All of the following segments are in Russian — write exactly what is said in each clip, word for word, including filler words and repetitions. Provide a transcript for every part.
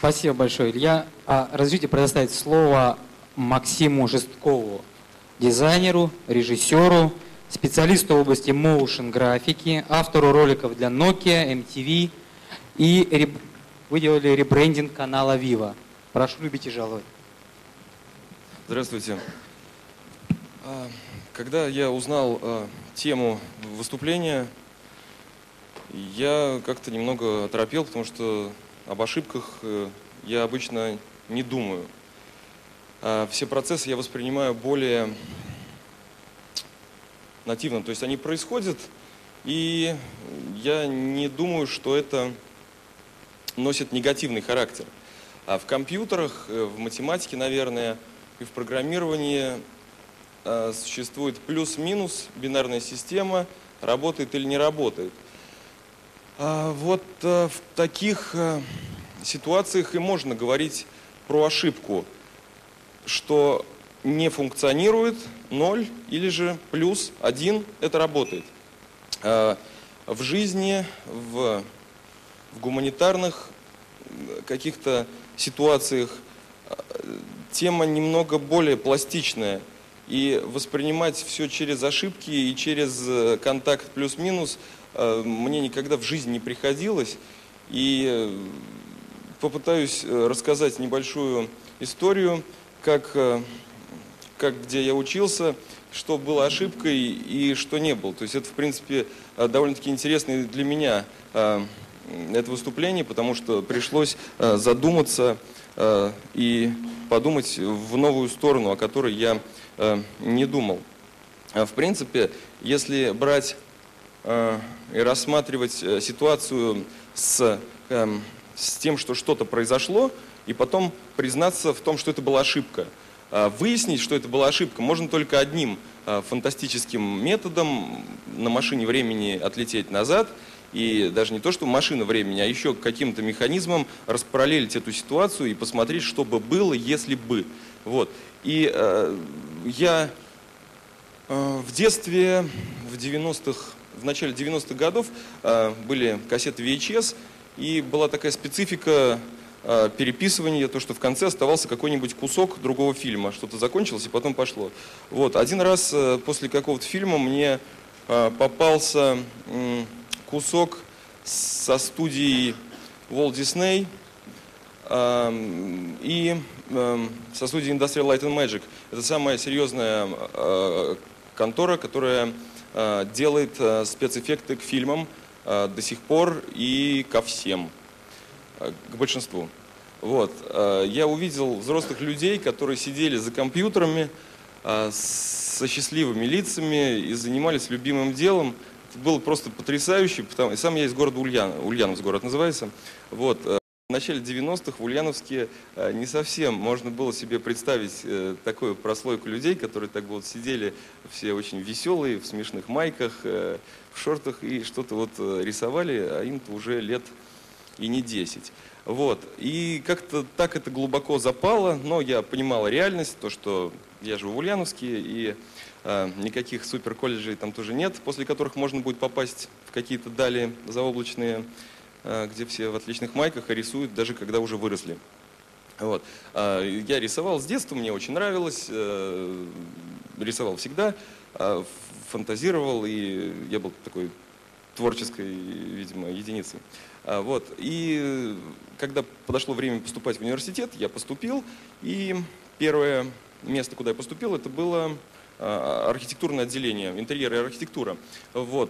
Спасибо большое, Илья. А разрешите предоставить слово Максиму Зhestkovу, дизайнеру, режиссеру, специалисту в области моушен графики, автору роликов для Nokia, эм ти ви, и реб... вы делали ребрендинг канала Viva. Прошу любить и жаловать. Здравствуйте. Когда я узнал тему выступления, я как-то немного оторопел, потому что об ошибках я обычно не думаю. Все процессы я воспринимаю более нативно, то есть они происходят, и я не думаю, что это носит негативный характер. А в компьютерах, в математике, наверное, и в программировании существует плюс-минус, бинарная система, работает или не работает. Вот в таких ситуациях и можно говорить про ошибку, что не функционирует ноль или же плюс один, это работает. В жизни, в, в гуманитарных каких-то ситуациях тема немного более пластичная. И воспринимать все через ошибки и через контакт плюс-минус мне никогда в жизни не приходилось. И попытаюсь рассказать небольшую историю, как, как где я учился, что было ошибкой и что не было. То есть это, в принципе, довольно-таки интересно для меня это выступление, потому что пришлось задуматься и подумать в новую сторону, о которой я не думал. В принципе, если брать и рассматривать ситуацию с, с тем, что что-то произошло, и потом признаться в том, что это была ошибка. Выяснить, что это была ошибка, можно только одним фантастическим методом: на машине времени отлететь назад, и даже не то, что машина времени, а еще каким-то механизмом распараллелить эту ситуацию и посмотреть, что бы было, если бы. Вот. И э, я э, в детстве, в девяностых, в начале девяностых годов э, были кассеты ви эйч эс, и была такая специфика э, переписывания, то, что в конце оставался какой-нибудь кусок другого фильма, что-то закончилось и потом пошло. Вот. Один раз э, после какого-то фильма мне э, попался э, кусок со студии Walt Disney э, и э, со студией Industrial Light and Magic. Это самая серьезная э, контора, которая э, делает э, спецэффекты к фильмам э, до сих пор и ко всем, э, к большинству. Вот. Э, я увидел взрослых людей, которые сидели за компьютерами э, со счастливыми лицами и занимались любимым делом. Это было просто потрясающе, потому и сам я из города Ульян, Ульяновск город называется. Вот. В начале девяностых в Ульяновске не совсем можно было себе представить такую прослойку людей, которые так вот сидели все очень веселые, в смешных майках, в шортах и что-то вот рисовали, а им-то уже лет и не десять. Вот. И как-то так это глубоко запало, но я понимал реальность, то, что я живу в Ульяновске, и э, никаких суперколледжей там тоже нет, после которых можно будет попасть в какие-то дали заоблачные, где все в отличных майках и рисуют, даже когда уже выросли. Вот. Я рисовал с детства, мне очень нравилось, рисовал всегда, фантазировал, и я был такой творческой, видимо, единицей. Вот. И когда подошло время поступать в университет, я поступил, и первое место, куда я поступил, это было архитектурное отделение, интерьер и архитектура. Вот.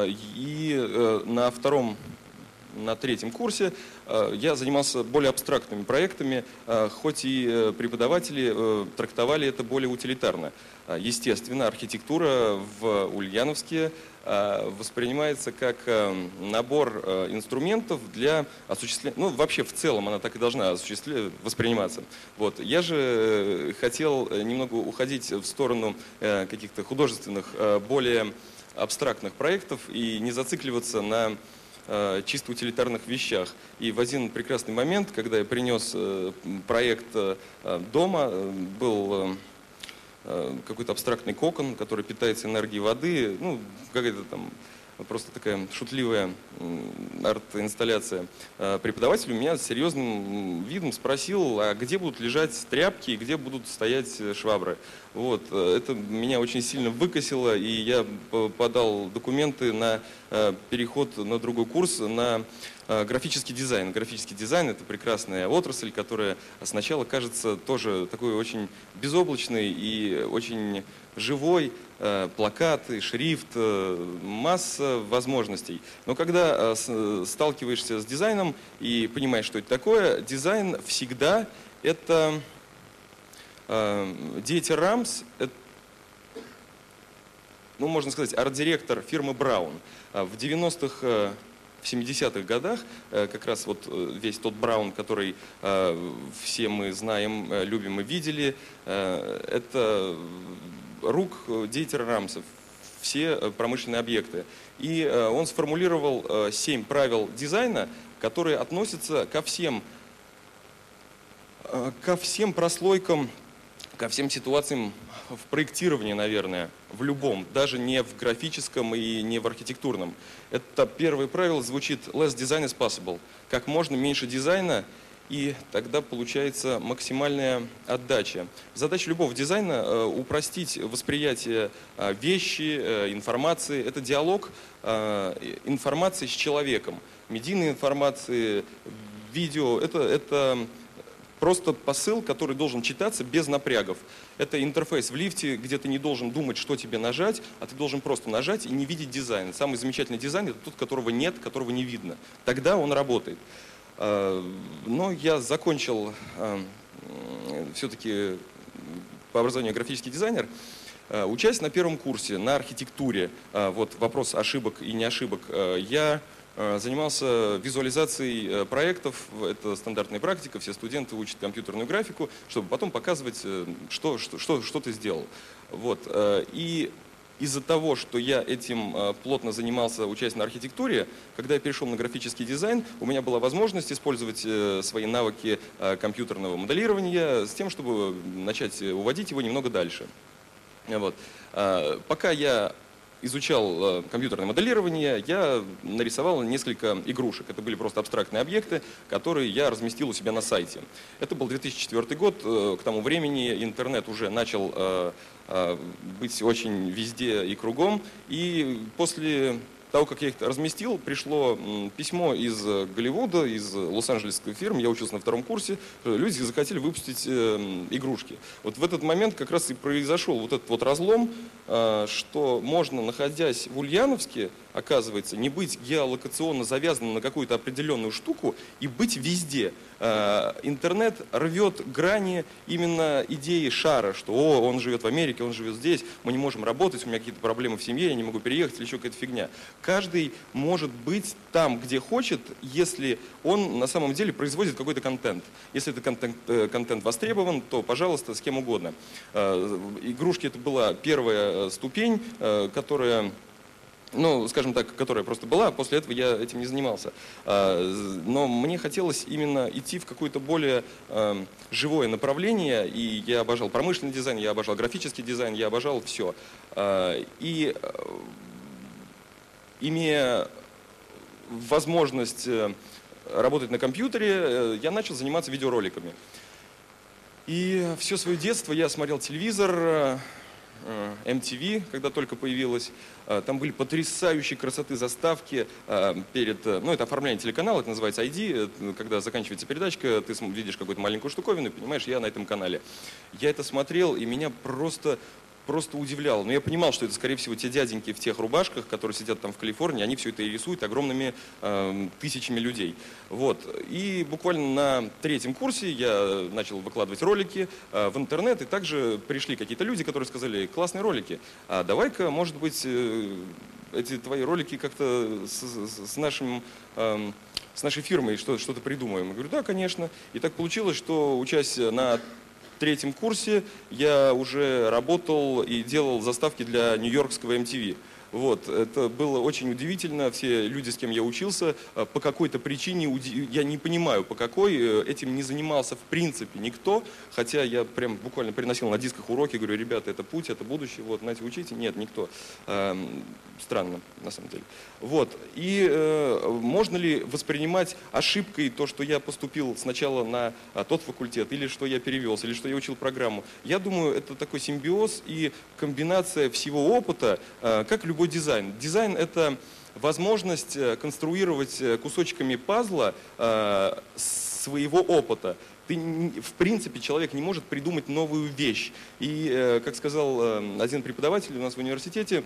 И на втором На третьем курсе я занимался более абстрактными проектами, хоть и преподаватели трактовали это более утилитарно. Естественно, архитектура в Ульяновске воспринимается как набор инструментов для осуществления, ну вообще в целом она так и должна восприниматься. Вот. Я же хотел немного уходить в сторону каких-то художественных, более абстрактных проектов и не зацикливаться на чисто утилитарных вещах. И в один прекрасный момент, когда я принес проект дома, был какой-то абстрактный кокон, который питается энергией воды, ну, какая-то там просто такая шутливая арт-инсталляция. Преподаватель у меня с серьезным видом спросил, а где будут лежать тряпки и где будут стоять швабры. Вот. Это меня очень сильно выкосило, и я подал документы на переход на другой курс, на графический дизайн. Графический дизайн – это прекрасная отрасль, которая сначала кажется тоже такой очень безоблачной и очень живой. Плакаты, шрифт, масса возможностей. Но когда сталкиваешься с дизайном и понимаешь, что это такое, дизайн всегда это Диетер Рамс, это, ну, можно сказать, арт-директор фирмы Браун. В девяностых, в семидесятых годах как раз вот весь тот Браун, который все мы знаем, любим и видели, это рук Диетера Рамса, все промышленные объекты. И он сформулировал семь правил дизайна, которые относятся ко всем, ко всем прослойкам, ко всем ситуациям в проектировании, наверное, в любом, даже не в графическом и не в архитектурном. Это первое правило звучит less design is possible. Как можно меньше дизайна, и тогда получается максимальная отдача. Задача любого дизайна – упростить восприятие вещи, информации. Это диалог информации с человеком. Медийной информации, видео – это, это просто посыл, который должен читаться без напрягов. Это интерфейс в лифте, где ты не должен думать, что тебе нажать, а ты должен просто нажать и не видеть дизайн. Самый замечательный дизайн – это тот, которого нет, которого не видно. Тогда он работает. Но я закончил все-таки по образованию графический дизайнер, учась на первом курсе на архитектуре. Вот вопрос ошибок и не ошибок. Я занимался визуализацией проектов, это стандартная практика, все студенты учат компьютерную графику, чтобы потом показывать, что, что, что, что ты сделал. Вот. И из-за того, что я этим плотно занимался, учась на архитектуре, когда я перешел на графический дизайн, у меня была возможность использовать свои навыки компьютерного моделирования с тем, чтобы начать уводить его немного дальше. Вот. Пока я изучал компьютерное моделирование, я нарисовал несколько игрушек. Это были просто абстрактные объекты, которые я разместил у себя на сайте. Это был две тысячи четвёртый год, к тому времени интернет уже начал быть очень везде и кругом. И после того, как я их разместил, пришло письмо из Голливуда, из лос-анджелесской фирмы, я учился на втором курсе, люди захотели выпустить игрушки. Вот в этот момент как раз и произошел вот этот вот разлом, что можно, находясь в Ульяновске, оказывается, не быть геолокационно завязанным на какую-то определенную штуку и быть везде. Интернет рвет грани именно идеи шара, что о, он живет в Америке, он живет здесь, мы не можем работать, у меня какие-то проблемы в семье, я не могу переехать или еще какая-то фигня. Каждый может быть там, где хочет, если он на самом деле производит какой-то контент. Если этот контент, контент востребован, то, пожалуйста, с кем угодно. Игрушки — это была первая ступень, которая... Ну, скажем так, которая просто была, после этого я этим не занимался. Но мне хотелось именно идти в какое-то более живое направление, и я обожал промышленный дизайн, я обожал графический дизайн, я обожал все. И имея возможность работать на компьютере, я начал заниматься видеороликами. И все свое детство я смотрел телевизор, эм ти ви, когда только появилась. Там были потрясающие красоты заставки перед, ну, это оформление телеканала, это называется ай ди, когда заканчивается передачка, ты видишь какую-то маленькую штуковину и понимаешь, я на этом канале. Я это смотрел, и меня просто... просто удивлял. Но я понимал, что это, скорее всего, те дяденьки в тех рубашках, которые сидят там в Калифорнии, они все это и рисуют огромными э, тысячами людей. Вот. И буквально на третьем курсе я начал выкладывать ролики э, в интернет, и также пришли какие-то люди, которые сказали: классные ролики, а давай-ка, может быть, э, эти твои ролики как-то с, с, с нашим... Э, с нашей фирмой что-то придумаем. Я говорю: да, конечно. И так получилось, что, учась на в третьем курсе, я уже работал и делал заставки для нью-йоркского эм ти ви. Вот. Это было очень удивительно. Все люди, с кем я учился, по какой-то причине, я не понимаю, по какой, этим не занимался в принципе никто. Хотя я прям буквально переносил на дисках уроки, говорю, ребята, это путь, это будущее, вот, знаете, учите. Нет, никто. Странно, на самом деле. Вот. И э, можно ли воспринимать ошибкой то, что я поступил сначала на а, тот факультет, или что я перевелся, или что я учил программу? Я думаю, это такой симбиоз и комбинация всего опыта, э, как любой дизайн. Дизайн — это возможность конструировать кусочками пазла э, своего опыта. Ты, в принципе, человек не может придумать новую вещь. И, э, как сказал э, один преподаватель у нас в университете,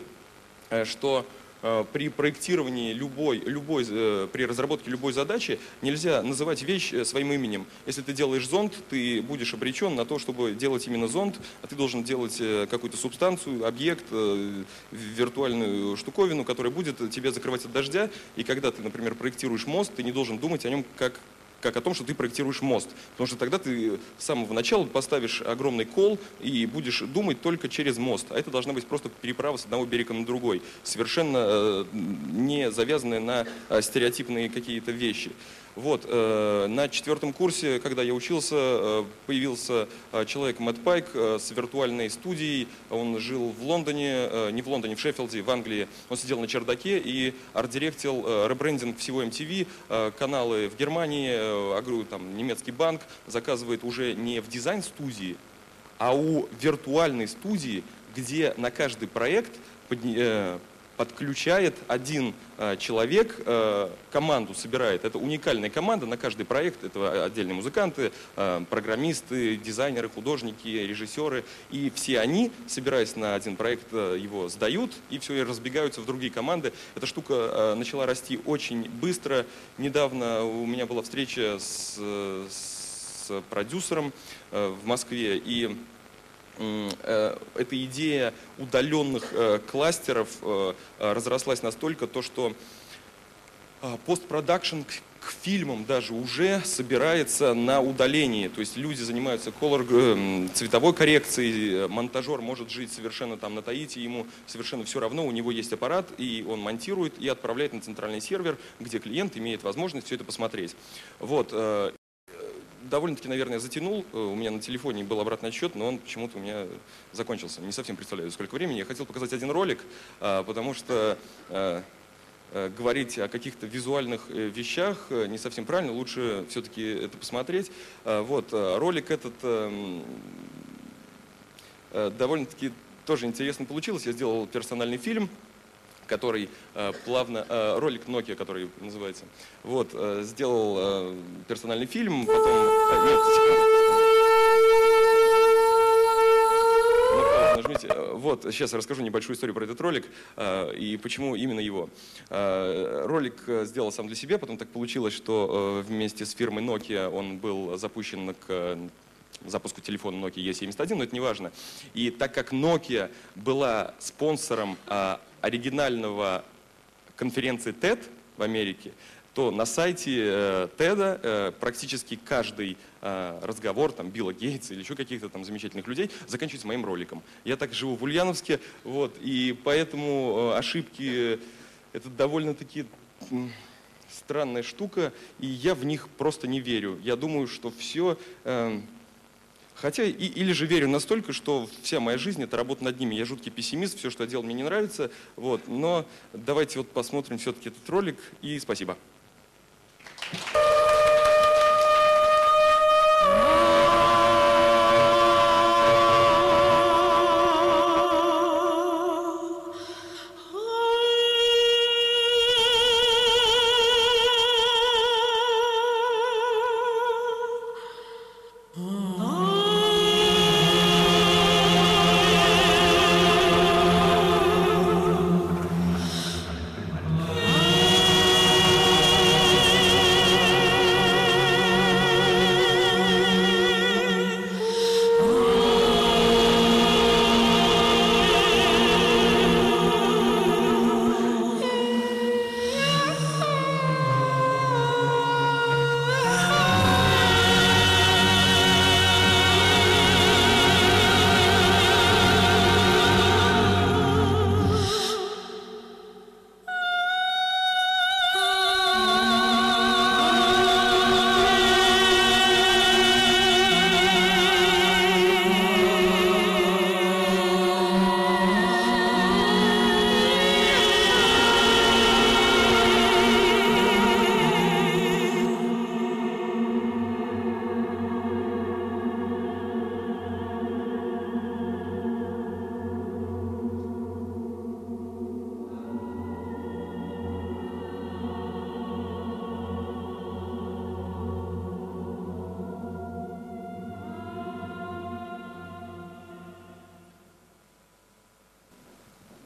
что э, при проектировании любой, любой, э, при разработке любой задачи нельзя называть вещь своим именем. Если ты делаешь зонд, ты будешь обречен на то, чтобы делать именно зонд, а ты должен делать э, какую-то субстанцию, объект, э, виртуальную штуковину, которая будет тебя закрывать от дождя. И когда ты, например, проектируешь мост, ты не должен думать о нем как как о том, что ты проектируешь мост. Потому что тогда ты с самого начала поставишь огромный кол и будешь думать только через мост. А это должна быть просто переправа с одного берега на другой, совершенно э, не завязанная на э, стереотипные какие-то вещи. Вот, э, на четвертом курсе, когда я учился, э, появился э, человек Мэтт Пайк э, с виртуальной студией. Он жил в Лондоне, э, не в Лондоне, в Шеффилде, в Англии. Он сидел на чердаке и арт-директил э, ребрендинг всего эм ти ви, э, каналы в Германии, э, агру, там, немецкий банк заказывает уже не в дизайн-студии, а у виртуальной студии, где на каждый проект подня... э, подключает один э, человек, э, команду собирает. Это уникальная команда на каждый проект. Это отдельные музыканты, э, программисты, дизайнеры, художники, режиссеры. И все они, собираясь на один проект, э, его сдают, и все, и разбегаются в другие команды. Эта штука э, начала расти очень быстро. Недавно у меня была встреча с, с продюсером э, в Москве, и эта идея удаленных кластеров разрослась настолько, то, что постпродакшн к фильмам даже уже собирается на удалении. То есть люди занимаются color, цветовой коррекцией, монтажер может жить совершенно там на Таити, ему совершенно все равно, у него есть аппарат, и он монтирует и отправляет на центральный сервер, где клиент имеет возможность все это посмотреть. Вот. Довольно-таки, наверное, затянул. У меня на телефоне был обратный отсчет, но он почему-то у меня закончился. Не совсем представляю, сколько времени. Я хотел показать один ролик, потому что говорить о каких-то визуальных вещах не совсем правильно. Лучше все-таки это посмотреть. Вот, ролик этот довольно-таки тоже интересно получилось. Я сделал персональный фильм, который э, плавно, э, ролик Nokia, который называется, вот, э, сделал э, персональный фильм, потом, э, нет, секунду. Нажмите. Вот, сейчас я расскажу небольшую историю про этот ролик э, и почему именно его. Э, ролик сделал сам для себя, потом так получилось, что э, вместе с фирмой Nokia он был запущен к запуску телефона Nokia и семьдесят один, но это не важно. И так как Nokia была спонсором а, оригинального конференции тед в Америке, то на сайте э, теда э, практически каждый э, разговор там, Билла Гейтса или еще каких-то там замечательных людей заканчивается моим роликом. Я так живу в Ульяновске, вот, и поэтому э, ошибки — это довольно-таки э, странная штука, и я в них просто не верю. Я думаю, что все... Э, Хотя, и, или же верю настолько, что вся моя жизнь — это работа над ними. Я жуткий пессимист, все, что я делал, мне не нравится. Вот. Но давайте вот посмотрим все-таки этот ролик, и спасибо.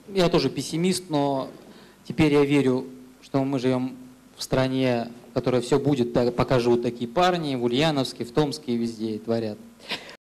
я тоже пессимист, но теперь я верю, что мы живем в стране, в которой все будет, пока живут такие парни, в Ульяновске, в Томске и везде и творят.